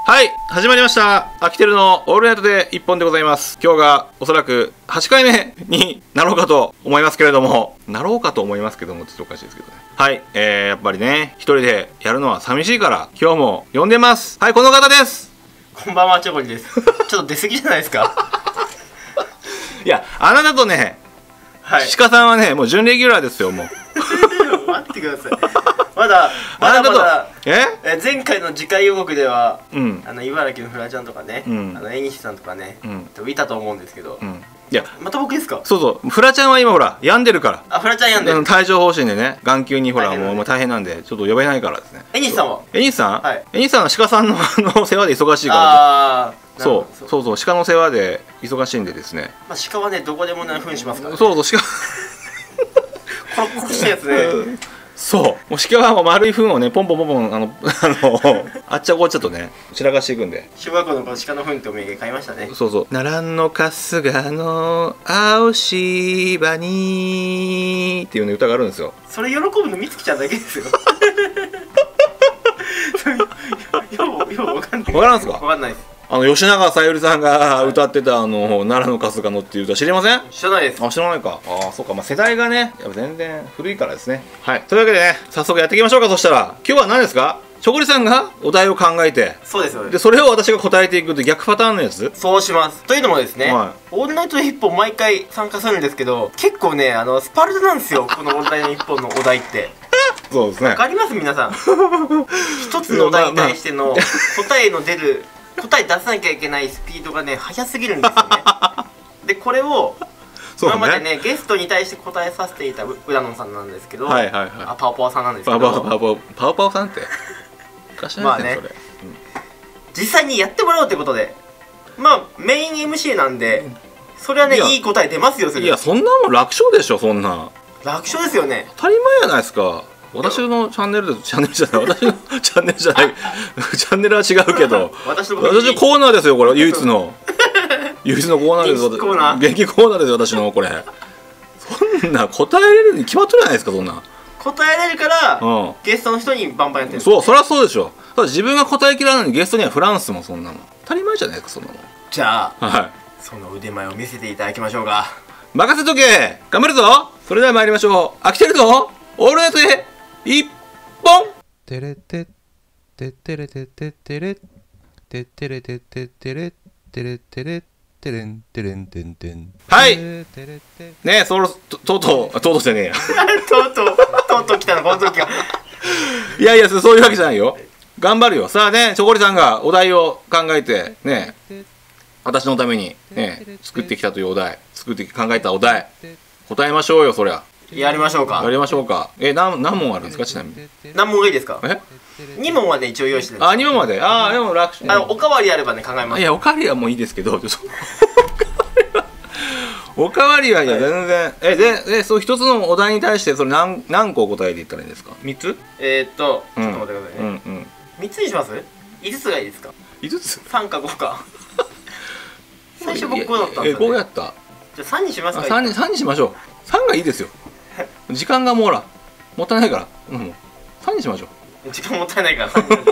はい、始まりました。アキテルのオールナイトで一本でございます。今日がおそらく8回目になろうかと思いますけれども、ちょっとおかしいですけどね。はい、やっぱりね、一人でやるのは寂しいから、今日も呼んでます。はい、この方です。 こんばんは、チョコリです。ちょっと出過ぎじゃないですか。 いや、あなたとね、 はい。 鹿さんはね、もう準レギュラーですよ、もう。 待ってください。まだ前回の次回予告では、茨城のフラちゃんとかね、江西さんとかね、いたと思うんですけど、 いや、 また僕ですか？ そうそう、フラちゃんは今ほら、病んでるから。 あ、フラちゃん病んでる。 帯状疱疹でね、眼球にほら、もう大変なんで、ちょっと呼べないからですね。 江西さんは？ 江西さん？ はい。 江西さんは鹿さんの世話で忙しいから。 ああ。 そう、鹿の世話で忙しいんでですね。 まあ、鹿はね、どこでもね、糞しますから。 そう、鹿。 殺したやつね。 そう、もう鹿はもう丸い糞をね、ポンポンポンポン、あっちゃこっちゃとね、散らかしていくんで。 小学校の頃、鹿の糞ってお土産買いましたね。 そうそう。奈良の春日の青芝にっていうね、歌があるんですよ。 それ喜ぶの美月ちゃんだけですよ。ようわかんない。 わからんすか？わかんないです。 吉永小百合さんが歌ってた奈良の春日のっていう歌知りません？ 知らないです。 あ、知らないか。ああ、そうか。まあ世代がね、やっぱ全然古いからですね。はい。というわけでね、早速やっていきましょうか。そしたら、今日は何ですか？チョコリさんがお題を考えて、 そうです。 で、それを私が答えていくって逆パターンのやつ？ そうします。というのもですね、オールナイト一本毎回参加するんですけど、結構ね、スパルタなんですよ、このオールナイト一本のお題って。 そうですね。わかります皆さん。一つのお題に対しての答え出さなきゃいけないスピードがね、速すぎるんですよね。で、これを、今までね、ゲストに対して答えさせていた浦野さんなんですけど、パオパオさんなんですけど、 パオパオさんってまあね、実際にやってもらおうってことで、まあメイン MC なんで、それはね、いい答え出ますよ。 いや、そんなもん楽勝でしょ。そんな楽勝ですよね。 当たり前やないですか。私のチャンネルで、チャンネルじゃない、私のチャンネルじゃない、チャンネルは違うけど、私のコーナーですよ、これ。唯一のコーナーですよ。元気コーナーですよ、私のこれ。そんな答えれるに決まってるじゃないですか。そんな答えれるから、ゲストの人にバンバンやってる。 そう、そりゃそうでしょ。ただ自分が答えきらないのにゲストにはフランスもそんなの当たり前じゃないですか、そんなの。 じゃあ、その腕前を見せていただきましょうか。 任せとけ、頑張るぞ。それでは参りましょう。飽きてるぞ、オールナイトで一本。テレテテテレテテテレテテレテテテレテレテレテレンテレンテンテン。はい。ねえ、とうとうじゃねえや。 とうとう来たの、この時は。 いやいや、そういうわけじゃないよ。頑張るよ。さあね、チョコリさんがお題を考えてね、私のためにね、作ってきたというお題、考えたお題、答えましょうよ、そりゃ。 やりましょうか。 何問あるんですか、ちなみに。 何問がいいですか？2問まで一応用意してるんです。 2問まで。でも楽勝。 おかわりあればね、考えます。 いや、おかわりはもういいですけど、おかわりは、いや、全然。そう、一つのお題に対して、それ何個答えていったらいいんですか？ 3 つ？ ちょっと待ってくださいね。3つにします？ 5 つがいいですか ？5つ？ 3か5か。最初僕5だったんですよ。 5やった。 じゃあ3にしますか ？3にしましょう。3がいいですよ。時間がもうほら、もったいないから。3にしましょう。時間もったいないから。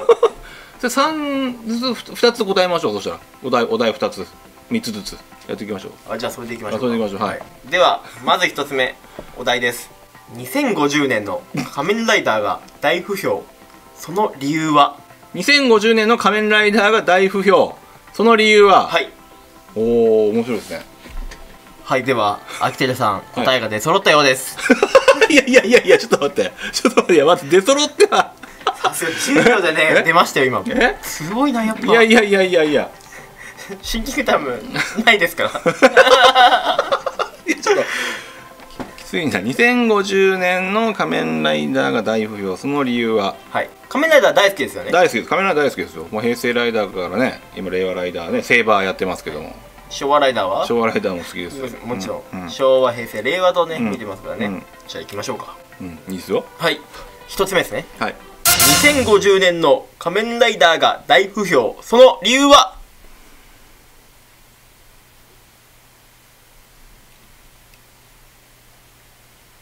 3ずつ2つ答えましょう。そしたらお題2つ、3つずつやっていきましょう。 じゃあそれでいきましょう。はい。ではまず1つ目、お題です。2050年の仮面ライダーが大不評、その理由は ？2050年の仮面ライダーが大不評、その理由は？はい。おお、面白いですね。 はい、ではアキテルさん、答えが出揃ったようです。 いや、ちょっと待って、まず出揃っては。 さすが10秒でね、出ましたよ今。すごいな、やっぱ。 いやシンキングタイムないですから。 ちょっときついな。2050年の仮面ライダーが大不評、その理由は？はい。 仮面ライダー大好きですよね。 大好きです。仮面ライダー大好きですよ。もう平成ライダーからね、今令和ライダーね、セーバーやってますけども。 昭和ライダーは？ 昭和ライダーも好きですよ。 もちろん。昭和、平成、令和とね、見てますからね。じゃあ行きましょうか。 いいですよ。 はい。1つ目ですね。 はい。 2050年の仮面ライダーが大不評、その理由は？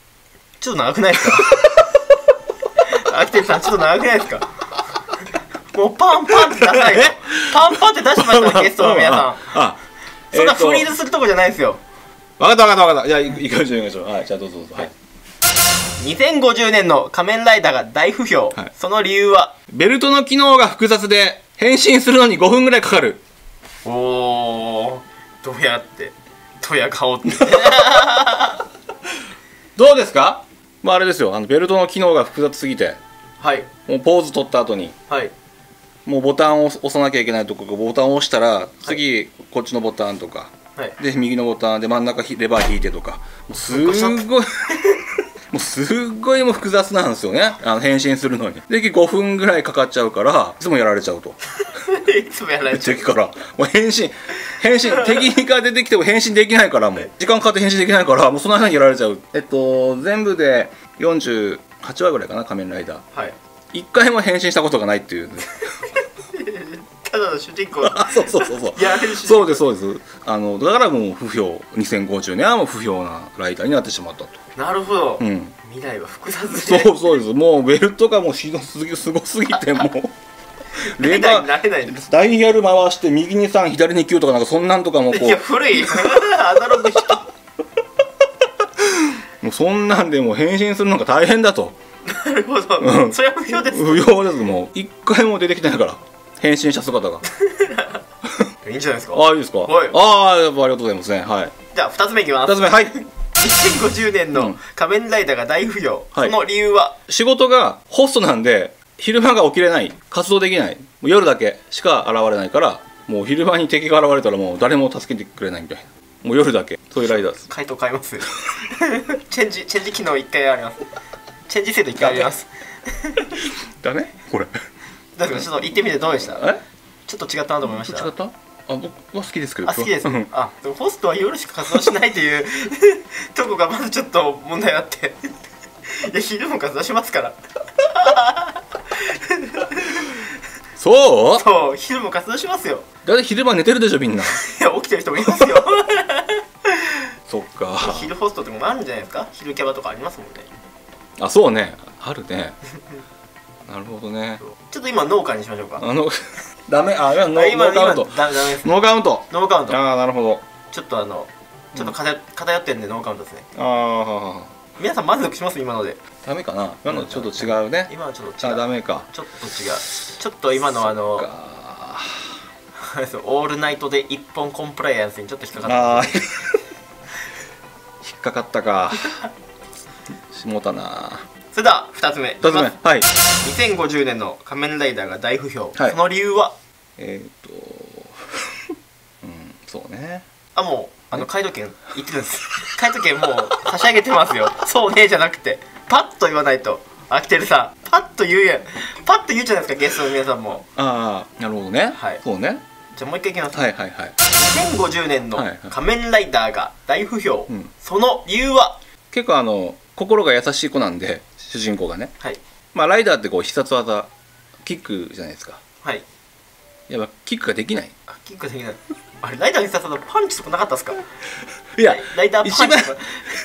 ちょっと長くないですか？アキテルさん、ちょっと長くないですか？ もうパンパンって出さないと。パンパンって出しましたゲストの皆さん。そんなフリーズするとこじゃないですよ。 分かった。じゃあ行きましょう。はい、じゃあどうぞ。はい。 2050年の仮面ライダーが大不評。その理由はベルトの機能が複雑で変身するのに5分ぐらいかかる。 おー、どうやってドヤ顔ってどうですか？まああれですよ、ベルトの機能が複雑すぎて、 はい、 もうポーズ取った後に、 はい、 もうボタンを押さなきゃいけないとこボタンを押したら次、こっちのボタンとか、はい、で右のボタンで真ん中レバー引いてとか、もうすっごいもうすっごいもう複雑なんですよね、変身するのに。で5分ぐらいかかっちゃうからいつもやられちゃうといつもやられちゃう敵からもう変身敵が出てきても変身できないから、もう時間かかって変身できないから、もうその間にやられちゃう。全部で48話ぐらいかな、仮面ライダー。はい、1回も変身したことがないっていうただの主人公そうやれる主人公。そうですだからもう不評、2050年はもう不評なライダーになってしまったと。 なるほど、 うん、 未来は複雑で。 そうです。もうベルトがもうすごすぎて、もうレバーダイヤル回して右に3左に9とかなんかそんなんとかもこう、 いや古いアナログもうそんなんでもう変身するのが大変だと。 なるほど、それは不評です。 不評です。もう1回も出てきてないから変身した姿がいいんじゃないですか。 いいですか。やっぱありがとうございますね。はい、 じゃあ2つ目いきます。 2つ目、はい。 2050年の仮面ライダーが大不評、その理由は仕事がホストなんで昼間が起きれない、活動できない、もう夜だけしか現れないから、もう昼間に敵が現れたらもう誰も助けてくれないみたいな、もう夜だけ、そういうライダーです。 回答変えますチェンジ機能1回あります。チェンジ制度1回あります。 だねこれ。 だからちょっと言ってみてどうでした？ちょっと違ったなと思いました。 違った？僕は好きですけど。 好きです。でもホストは夜しか活動しないというとこがまずちょっと問題あっていや昼も活動しますからそう昼も活動しますよ。 だって昼間寝てるでしょみんな。いや起きてる人もいますよそっか。 昼ホストってもあるんじゃないですか。昼キャバとかありますもんね。 そうね、あるねなるほどね。 ちょっと今農家にしましょうか。 ダメ、ノーカウント。 ダメです。 ノーカウント。 なるほど。 ちょっと偏ってるんでノーカウントですね。皆さん満足します今ので。 ダメかな。今のちょっと違うね。 今のちょっと違う。 ダメか。 ちょっと違う。ちょっと今のオールナイトで一本コンプライアンスにちょっと引っかかった。 引っかかったか。しもたな。 それでは2つ目。 はい。 2050年の仮面ライダーが大不評。その理由はそうね。 もう解答権言ってるんです。解答権もう差し上げてますよ。そうねじゃなくてパッと言わないと。アキテルさんパッと言うじゃないですかゲストの皆さんも。 なるほどね。そうね。 じゃあもう一回いきます。 2050 年の仮面ライダーが大不評、その理由は。 結構心が優しい子なんで、主人公がね。ライダーってこう必殺技キックじゃないですか。やっぱキックができない。 キックができない。あれライダーの必殺技パンチとかなかったですか。 いやライダーパンチとか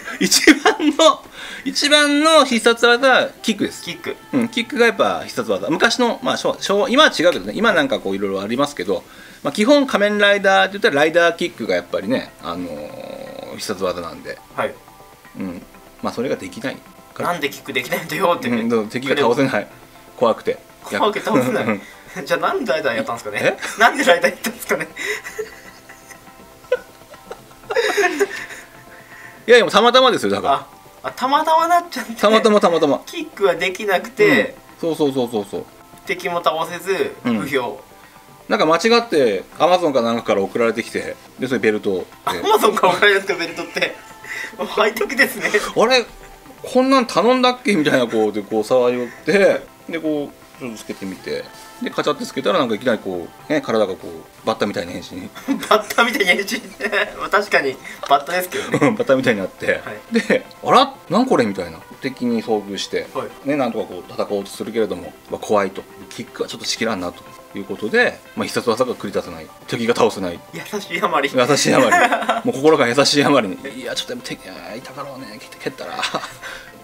一番の必殺技はキックです。 キックがやっぱ必殺技。昔の今は違うけどね。今なんかこういろいろありますけど、基本仮面ライダーって言ったらライダーキックがやっぱりね必殺技なんで。それができない。 なんでキックできないんだよって。 敵が倒せない。怖くて倒せない。じゃあなんでライダーやったんですかね。なんでライダーやったんですかね。 いやたまたまですよ。だからたまたまなっちゃって。 たまたまキックはできなくて、 そう敵も倒せず不評。 なんか間違ってアマゾンかなんかから送られてきて、でそれベルト。 アマゾンから送られてきたベルトってハイテクですね。 あれこんなん頼んだっけみたいなこう触り寄ってでこうちょっとつけてみて。でカチャってつけたらなんかいきなりこうね体がこうバッタみたいな変身。 バッタみたいな変身。確かにバッタですけどね。 バッタみたいになって、であらなんこれみたいな敵に遭遇してね、なんとかこう戦おうとするけれども怖いと、キックはちょっとしきらんなということで、必殺技が繰り出せない、敵が倒せない、 優しいあまりもう心が優しいあまりに、いやちょっと痛かろうね蹴ったら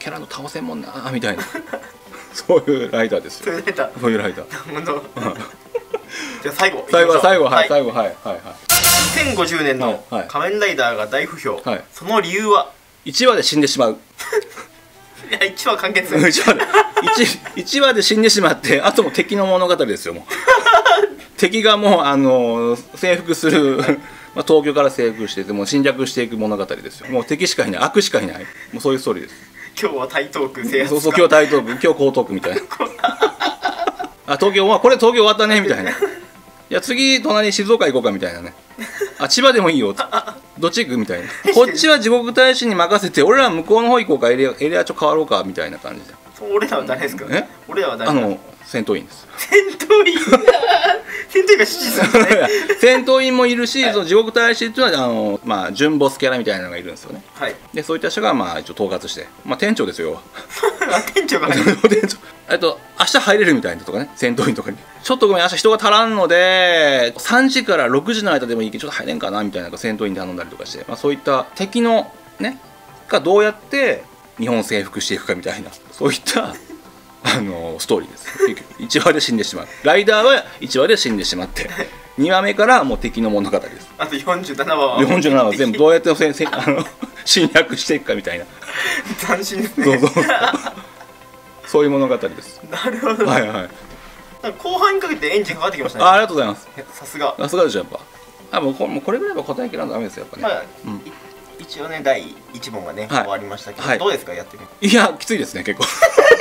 キャラの倒せんもんなみたいなそういうライダーですよ。そういうライダー。 なるほど。じゃあ最後はい 2050年の仮面ライダーが大不評、その理由は 1話で死んでしまう。 いや1話完結。 1話で死んでしまって、あとも敵の物語ですよ。もう敵がもう征服する東京から征服してて、もう侵略していく物語ですよ。もう敵しかいない、悪しかいない、もうそういうストーリーです。 今日は台東区制圧。 そう今日台東区、今日江東区みたいな東京これ東京終わったねみたいな。いや次隣静岡行こうかみたいなね。千葉でもいいよ、どっち行くみたいな。こっちは地獄大使に任せて、俺ら向こうの方行こうか、エリアちょ変わろうかみたいな感じで。 俺らは誰ですか？俺らは誰？ 戦闘員です。 戦闘員戦闘員が指示するんですね。 戦闘員もいるし、その地獄大使っていうのは準ボスキャラみたいなのがいるんですよね。でそういった人が一応統括して、店長ですよ。 店長が明日入れるみたいなとかね、戦闘員とかにちょっとごめん明日人が足らんので3時から6時の間でもいいけどちょっと入れんかなみたいな戦闘員で頼んだりとかして、そういった敵のねがどうやって日本を征服していくかみたいな、そういったストーリーです。1話で死んでしまう。ライダーは1話で死んでしまって2話目からもう敵の物語です。 あと47話は全部どうやって侵略していくかみたいな。 斬新ですね。 そういう物語です。 なるほど。後半にかけてエンジンかかってきましたね。 ありがとうございます。 さすがでしょ。やっぱもうこれぐらいは答えきらんとダメですよ、やっぱね。 一応ね第1問がね終わりましたけど、どうですかやってみて。 いやきついですね、結構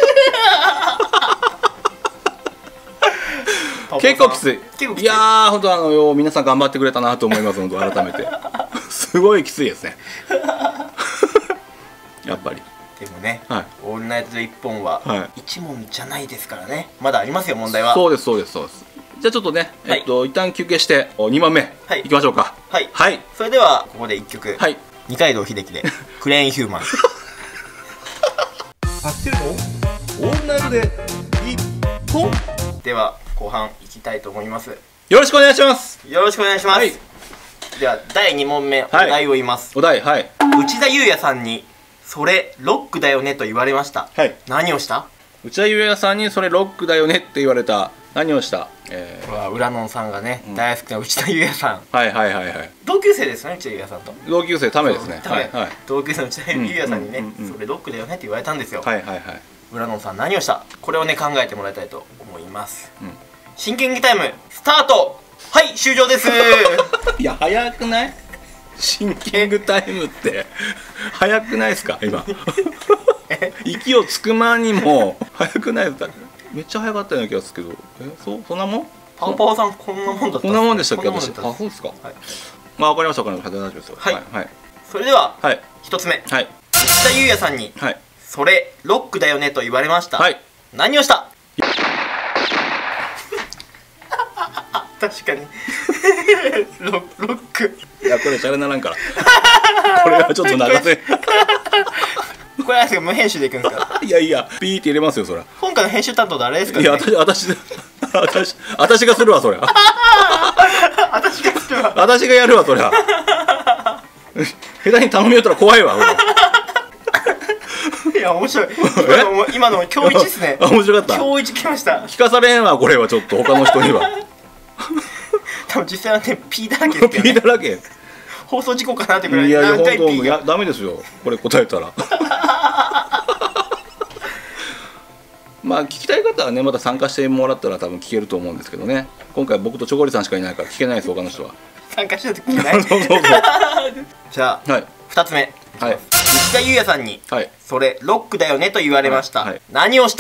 結構きつい。いやー本当皆さん頑張ってくれたなと思います。本当改めてすごいきついですねやっぱり。 でもね、オールナイトで1本は1問じゃないですからね、まだありますよ問題は。 そうです。じゃあちょっとね一旦休憩して2問目いきましょうか。 それではここで1曲、二階堂秀樹でクレーンヒューマン。 アクセルのオールナイトで1本。 では後半いきたいと思います。 よろしくお願いします。 では第2問目、お題を言います。 お題、 内田裕也さんにそれロックだよねと言われました。何をした？ 内田裕也さんにそれロックだよねって言われた。何をした？ これは浦野さんがね大好きな内田裕也さん。同級生ですね、内田裕也さんと。 同級生ためですね。 同級生の内田裕也さんにねそれロックだよねって言われたんですよ。浦野さん何をした？これをね考えてもらいたいと思います。シンキングタイムスタート。はい終了です。 いや早くない？シンキングタイムって早くないですか今息をつく間にも早くないですか？めっちゃ早かったような気がするけど、そんなもん？ パンパオさんこんなもんだった。 こんなもんでしたっけ私。あ、そうですか。わかりました。大丈夫ですよ。 それでは一つ目、内田裕也さんにそれロックだよねと言われました。何をした？確かにロック。 いやこれシャレならんからこれはちょっと流せこれは無編集でいくんですか？ いやピーって入れますよそれ。 今回の編集担当誰ですか？ いや私がするわそれ。私がやるわそれ。下手に頼みよったら怖いわ。 いや面白い。今の今日一ですね。 面白かった。 今日一来ました。 聞かされんわこれはちょっと他の人には。 多分実際はねピーだらけですけどね。 ピーだらけ。 放送事故かなってくらい。 いや本当ダメですよこれ答えたら。聞きたい方はねまた参加してもらったら多分聞けると思うんですけどね。今回僕とチョコリさんしかいないから聞けないです他の人は。 参加してると聞けない。じゃあ2つ目、内田裕也さんにそれロックだよねと言われました。何をした？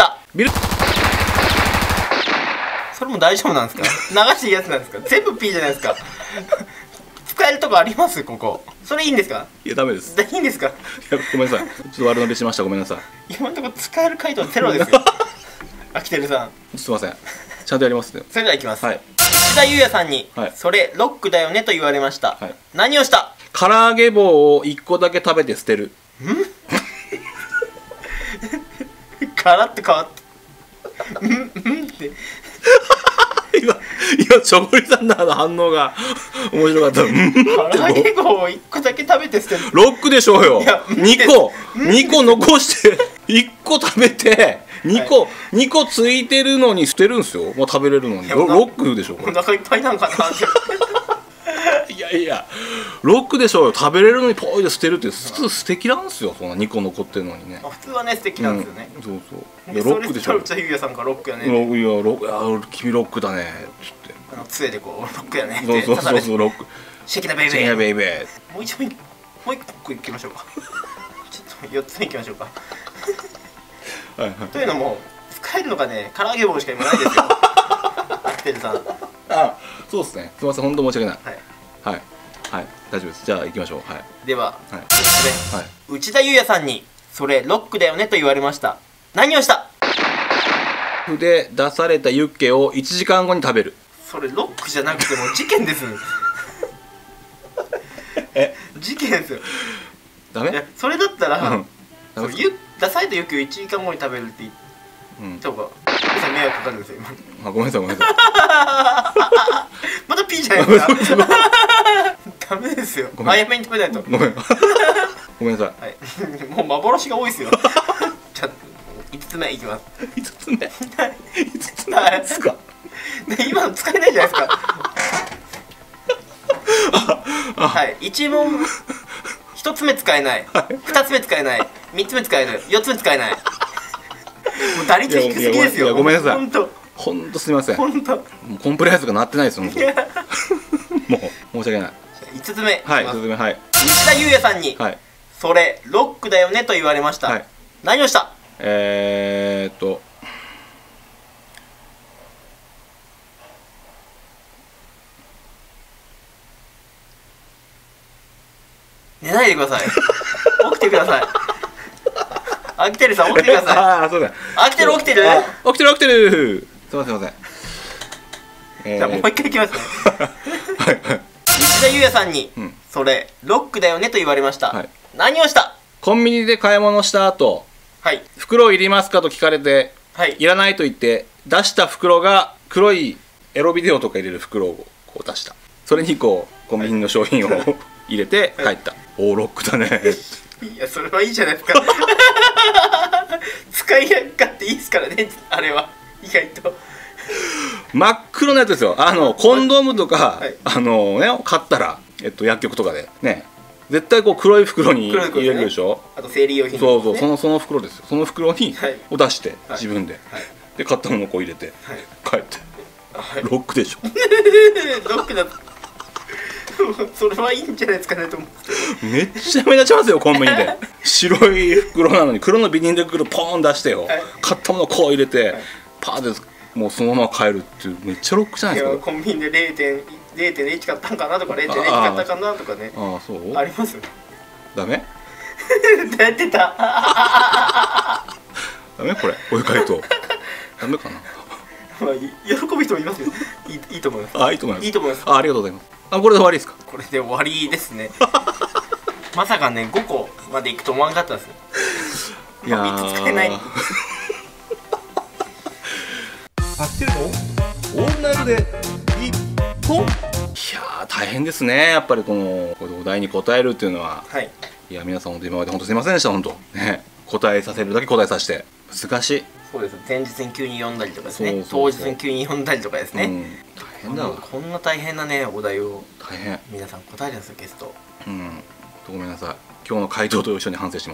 それも大丈夫なんですか？流していいやつなんですか？全部 P じゃないですか。使えるとこありますここ？それいいんですか？ いやダメです。 いいんですか？ ごめんなさい。ちょっと悪乗りしました。ごめんなさい。 今のところ使える回答ゼロですよ。アキテルさん。 すいません。ちゃんとやりますね。 それではいきます。内田裕也さんにそれロックだよねと言われました。何をした？ 唐揚げ棒を1個だけ食べて捨てる。 ガラッと変わった。って今チョコリさんの反応が面白かった。 唐揚げ棒を1個だけ食べて捨てる。 ロックでしょうよ。2個残して 1個食べて2個、2個ついてるのに捨てるんですよ。もう食べれるのに。ロックでしょこれ。 お腹いっぱいなんかなっていやいや、ロックでしょうよ。食べれるのにポイで捨てるって普通素敵なんですよ。そんな2個残ってるのにね。 普通はね素敵なんですよね。 そうそう。いやロックでしょ。 内田裕也さんがロックやね。 いや君ロックだねつって。 杖でこうロックやね。 そうロック。 シェキナベイベー。 シェキナベイベー。もう一個いきましょうか。ちょっと4つ目いきましょうか。というのも使えるのがね唐揚げ棒しか今ないですよ。アクテルさん。 そうですね。すみません本当申し訳ない。はい大丈夫です。じゃあ行きましょう。 では1つ目、内田裕也さんにそれロックだよねと言われました。何をした？ で出されたユッケを1時間後に食べる。 それロックじゃなくても事件です。事件ですよ。 ダメ？ それだったら出されたユッケを1時間後に食べるって言った方が迷惑かかるんですよ今。 ごめんなさいまたピーじゃないですか。ダメですよ。早めに食べないと。 ごめんなさい。もう幻が多いですよ。じゃあ5つ目いきます。 5つ目ですか。 今の使えないじゃないですか。1問1つ目使えない、2つ目使えない、3つ目使える、4つ目使えない。もう打率低すぎですよ。 ごめんなさい。本当すみません。 本当。 もうコンプライアンスがなってないですよ。もう申し訳ない。 5つ目。 5つ目。 内田裕也さんにそれロックだよねと言われました。何をした？寝ないでください。起きてください。アキテルさん起きてください。 ああそうだ。 アキテル起きてる？ 起きてる。すみません。 じゃあもう一回いきますね。内田裕也さんにそれロックだよねと言われました。何をした？ コンビニで買い物した後、袋いりますかと聞かれて、いらないと言って出した袋が黒いエロビデオとか入れる袋をこう出した。それにこうコンビニの商品を入れて帰った。おーロックだね。 いやそれはいいじゃないですか。使い勝手いいですからねあれは意外と。 真っ黒なやつですよ。コンドームとか買ったら薬局とかでね絶対こう黒い袋に入れるでしょ。 あと生理用品。 そうその袋ですよ。その袋にを出して自分で買ったものをこう入れて帰って。ロックでしょ。 ロックだ。それはいいんじゃないですかねと思って。 めっちゃ目立ちますよコンビニで。白い袋なのに黒のビニール袋ポーン出してよ、買ったものをこう入れてパーでもうそのまま帰るっていうめっちゃロックじゃないですか。 コンビニで0.1買ったんかなとか 0.0 買ったかなとかね。 そうありますよ。 ダメ？ やってた。 ダメこれお湯回答ダメかな。 喜ぶ人もいますよ。いいと思います。 いいと思います。 いいと思います。 ありがとうございます。これで終わりですか？ これで終わりですね。まさかね5個までいくと思わなかったですよ。いや3つ使えない。 アクテルのオールナイトで一本。いや大変ですね。やっぱりこのお題に答えるっていうのは、いや皆さん本当今まで本当すいませんでした。本当ね答えさせるだけ答えさせて難しい。 そうです。前日に急に読んだりとかですね。当日に急に読んだりとかですね。 大変だわ。 こんな大変なねお題を大変皆さん答えるんですよゲスト。 ごめんなさい。今日の回答と一緒に反省します。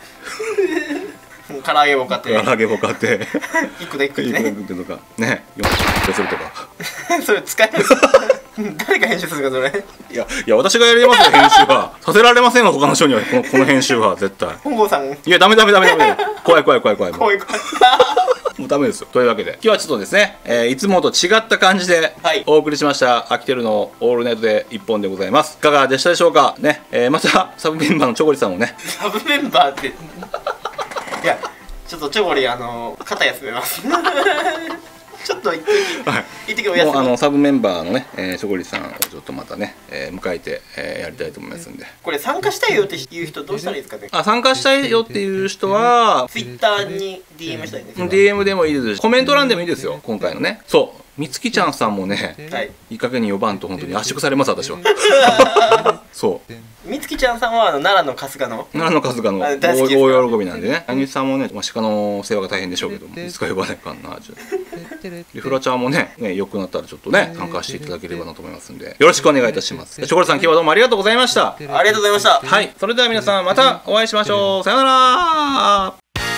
唐揚げも買って1個で1個でねとかね4個するとか。 それ使える。誰が編集するかそれ。 いや私がやりますよ編集は。させられませんわ他の人にはこの編集は絶対。 本郷さん。いやダメ。怖い。もうダメですよ。というわけで今日はちょっとですね、いつもと違った感じでお送りしましたアキテルのオールナイトで一本でございます。いかがでしたでしょうかね。またサブメンバーのチョコリさんもね。 サブメンバーっていやちょっとチョコリ肩休めます。ちょっと一時お休み。 もうサブメンバーのねチョコリさんをちょっとまたね迎えてやりたいと思いますんで。 これ参加したいよっていう人どうしたらいいですかね。 参加したいよっていう人はツイッターに DM したいんです。 DM でもいいですしコメント欄でもいいですよ。今回のねそうみつきちゃんさんもねいい加減に呼ばんと本当に圧縮されます私は。そうみつきちゃんさんは奈良の春日の大喜びなんでね。あゆみさんもね、鹿の世話が大変でしょうけども、いつか呼ばないかんな。でフラちゃんもね、良くなったらちょっとね、参加していただければなと思いますんで、よろしくお願いいたします。チョコレートさん、今日はどうもありがとうございました。 ありがとうございました。 はい、それでは皆さんまたお会いしましょう。さよなら。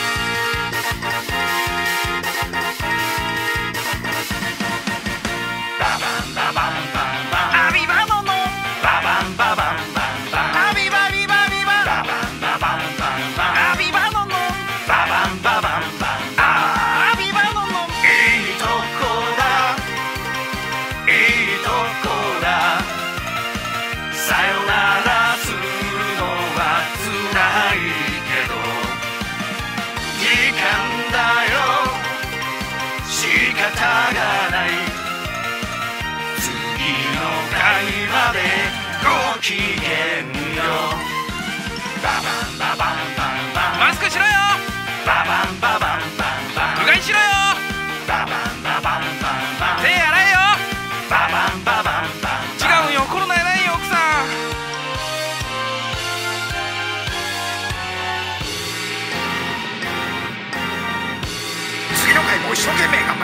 ごきげんよう。マスクしろよ。うがいしろよ。手洗えよ。違うよ、コロナやないよ奥さん。次の回も一生懸命